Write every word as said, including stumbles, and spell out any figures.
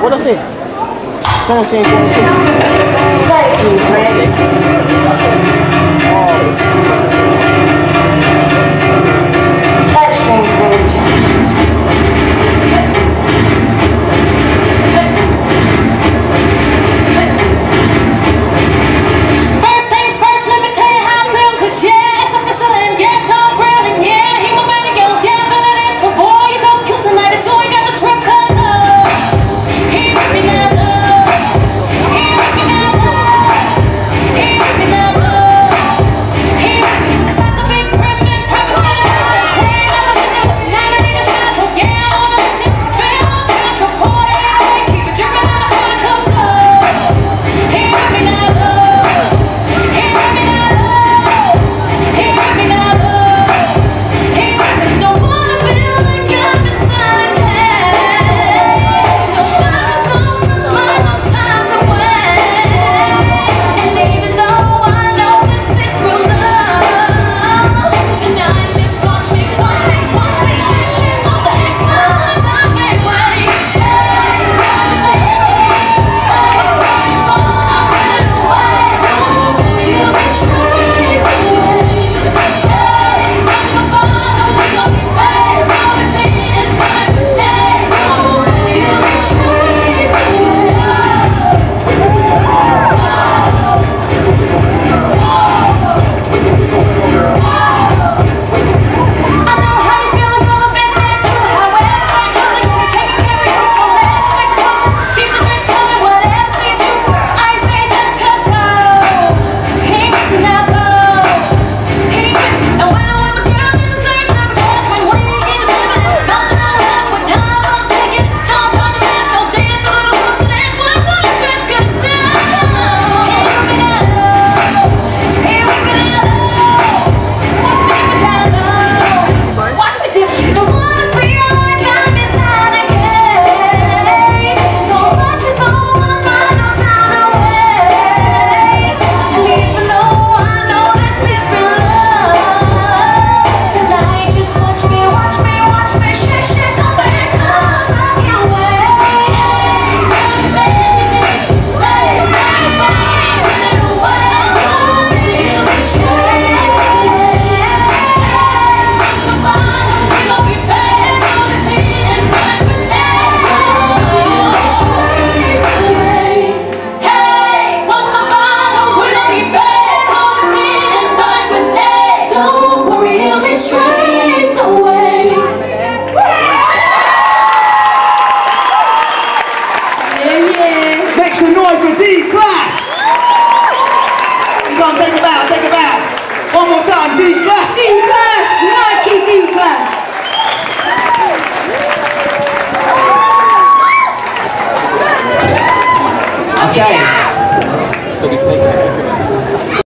What I say? Someone saying going to play, please, man. Touchstrings, version. First things first, let me tell you how I feel, cause yeah, it's official and yeah, it's all real, and yeah, he my man and yo, yeah, I'm feeling it, but boy, he's so cute tonight, and too, he got the trip, cause uh, he with me now, love, he with me now, love, he with me now, love, he with me, cause I could be pregnant, promise that I'm not the queen, I'm a vision, but tonight I need a shot, so yeah, I'm on a mission, it's been a long time, so pour it away, keep it dripping out my stomach, cause uh, he with me now, love, he with me now, love, he with me now, love, he with me, don't wanna feel like I'm inside a cage, so I just on my mind, no time to wait, and even though I know this is real love, tonight just watch me, watch me, watch me, shake, shake, all the heck, cause I can't wait, hey, I'm running away, you'll be straight away, hey, I'm a bottle, we gon' be fake, all the pain and my grenade, you'll be straight away. I know how you feel, girl, I've been there too. However, I'm gonna take care of you, so let's make promise. Keep the dreams coming, whatever you do. I ain't saying that 'cause love, he ain't got you now, love, he ain't got you. And when I'm with my girl, it's the same type of dance. When we get the ribbon and bouncing all up, with time I'm taking, start talking dance, so dance a little closer, that's what I wanna feel, 'cause love, he with me now, love, he with me now, love. Watch me dip it down low, watch me dip. Don't wanna feel like I'm inside a cage, so much is on my mind, no time to waste. And even though I know this is real love, tonight just watch me, watch me, watch me shake, shake all the heck, 'cause I can't wait. Hey, really bending it, hey, really fine, running away, you'll be straight away. Hey, I'm bottom, we gon' be fake, all the pain and my grenade, you'll be straight away. Hey, on my bottom, we gon' be fake, all the pain and my grenade, don't worry, he'll be straight away. Yeah, yeah. Make some noise for D-Clash! Come on, take it back, take it back. One more time, D-Clash! D-Clash!